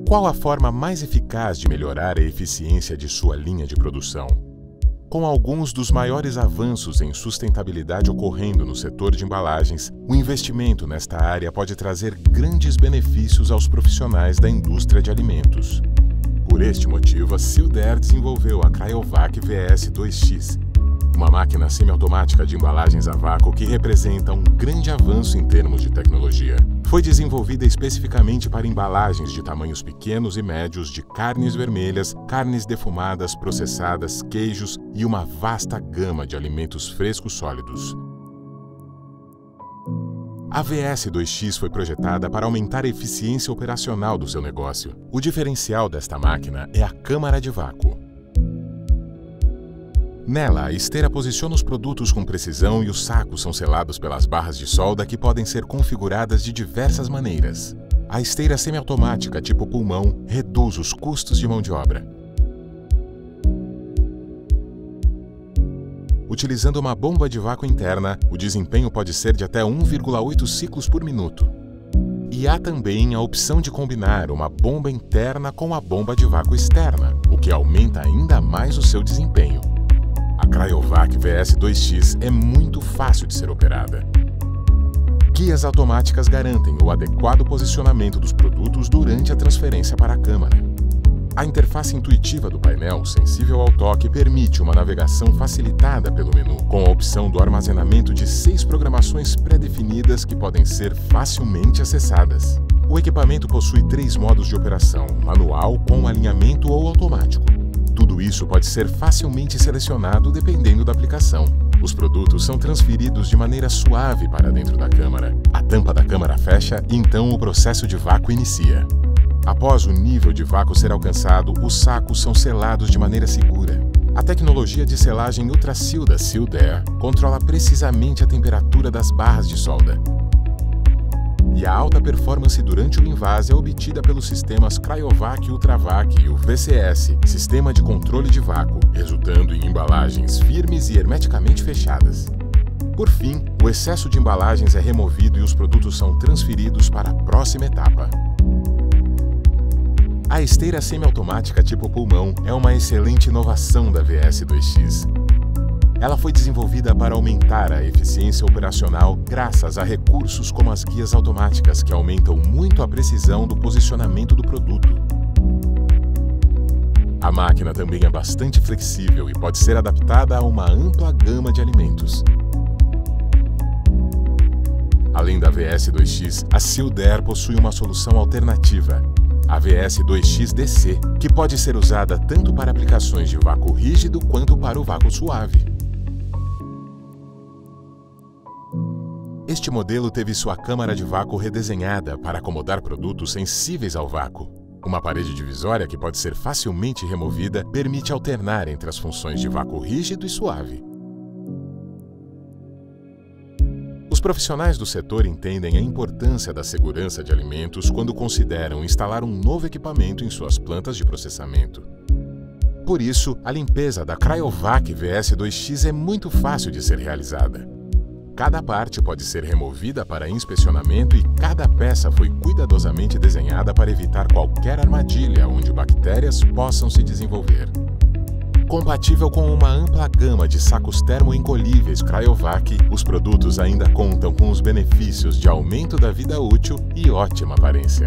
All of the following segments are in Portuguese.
Qual a forma mais eficaz de melhorar a eficiência de sua linha de produção? Com alguns dos maiores avanços em sustentabilidade ocorrendo no setor de embalagens, o investimento nesta área pode trazer grandes benefícios aos profissionais da indústria de alimentos. Por este motivo, a Sealed Air desenvolveu a Cryovac VS2X, uma máquina semiautomática de embalagens a vácuo que representa um grande avanço em termos de tecnologia. Foi desenvolvida especificamente para embalagens de tamanhos pequenos e médios de carnes vermelhas, carnes defumadas, processadas, queijos e uma vasta gama de alimentos frescos sólidos. A VS2X foi projetada para aumentar a eficiência operacional do seu negócio. O diferencial desta máquina é a câmara de vácuo. Nela, a esteira posiciona os produtos com precisão e os sacos são selados pelas barras de solda que podem ser configuradas de diversas maneiras. A esteira semiautomática tipo pulmão reduz os custos de mão de obra. Utilizando uma bomba de vácuo interna, o desempenho pode ser de até 1,8 ciclos por minuto. E há também a opção de combinar uma bomba interna com a bomba de vácuo externa, o que aumenta ainda mais o seu desempenho. A Cryovac VS2X é muito fácil de ser operada. Guias automáticas garantem o adequado posicionamento dos produtos durante a transferência para a câmara. A interface intuitiva do painel, sensível ao toque, permite uma navegação facilitada pelo menu, com a opção do armazenamento de 6 programações pré-definidas que podem ser facilmente acessadas. O equipamento possui 3 modos de operação, manual, com alinhamento ou automático. Tudo isso pode ser facilmente selecionado dependendo da aplicação. Os produtos são transferidos de maneira suave para dentro da câmara. A tampa da câmara fecha e então o processo de vácuo inicia. Após o nível de vácuo ser alcançado, os sacos são selados de maneira segura. A tecnologia de selagem Ultra Seal da Sealed Air controla precisamente a temperatura das barras de solda. E a alta performance durante o invase é obtida pelos sistemas Cryovac Ultravac e o VCS, Sistema de Controle de Vácuo, resultando em embalagens firmes e hermeticamente fechadas. Por fim, o excesso de embalagens é removido e os produtos são transferidos para a próxima etapa. A esteira semiautomática tipo pulmão é uma excelente inovação da VS2X. Ela foi desenvolvida para aumentar a eficiência operacional graças a recursos como as guias automáticas, que aumentam muito a precisão do posicionamento do produto. A máquina também é bastante flexível e pode ser adaptada a uma ampla gama de alimentos. Além da VS2X, a Sealed Air possui uma solução alternativa, a VS2X DC, que pode ser usada tanto para aplicações de vácuo rígido quanto para o vácuo suave. Este modelo teve sua câmara de vácuo redesenhada para acomodar produtos sensíveis ao vácuo. Uma parede divisória que pode ser facilmente removida permite alternar entre as funções de vácuo rígido e suave. Os profissionais do setor entendem a importância da segurança de alimentos quando consideram instalar um novo equipamento em suas plantas de processamento. Por isso, a limpeza da Cryovac VS2X é muito fácil de ser realizada. Cada parte pode ser removida para inspecionamento e cada peça foi cuidadosamente desenhada para evitar qualquer armadilha onde bactérias possam se desenvolver. Compatível com uma ampla gama de sacos termoencolhíveis Cryovac, os produtos ainda contam com os benefícios de aumento da vida útil e ótima aparência.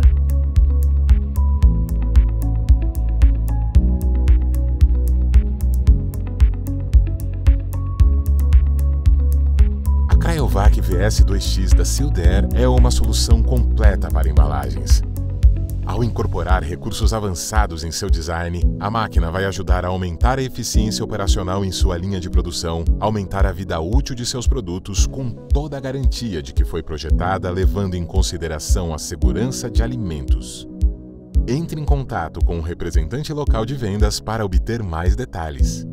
A Cryovac VS2X da Sealed Air é uma solução completa para embalagens. Ao incorporar recursos avançados em seu design, a máquina vai ajudar a aumentar a eficiência operacional em sua linha de produção, aumentar a vida útil de seus produtos com toda a garantia de que foi projetada levando em consideração a segurança de alimentos. Entre em contato com um representante local de vendas para obter mais detalhes.